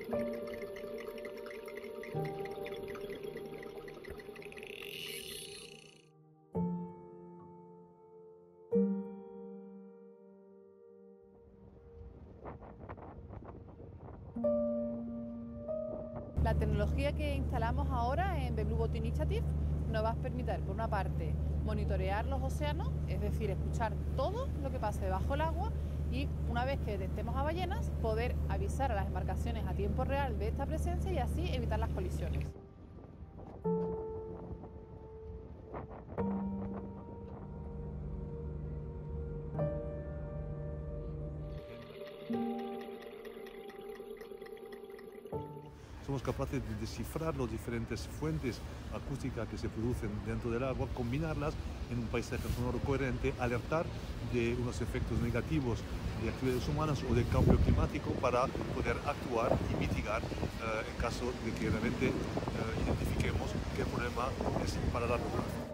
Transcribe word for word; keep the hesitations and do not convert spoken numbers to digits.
La tecnología que instalamos ahora en The Blue Boat Initiative nos va a permitir, por una parte, monitorear los océanos, es decir, escuchar todo lo que pasa debajo del agua y, una vez que detectemos a ballenas, poder avisar a las embarcaciones a tiempo real de esta presencia y así evitar las colisiones. Somos capaces de descifrar las diferentes fuentes acústicas que se producen dentro del agua, combinarlas en un paisaje sonoro coherente, alertar de unos efectos negativos de actividades humanas o de cambio climático para poder actuar y mitigar eh, en caso de que realmente eh, identifiquemos que el problema es para largo plazo.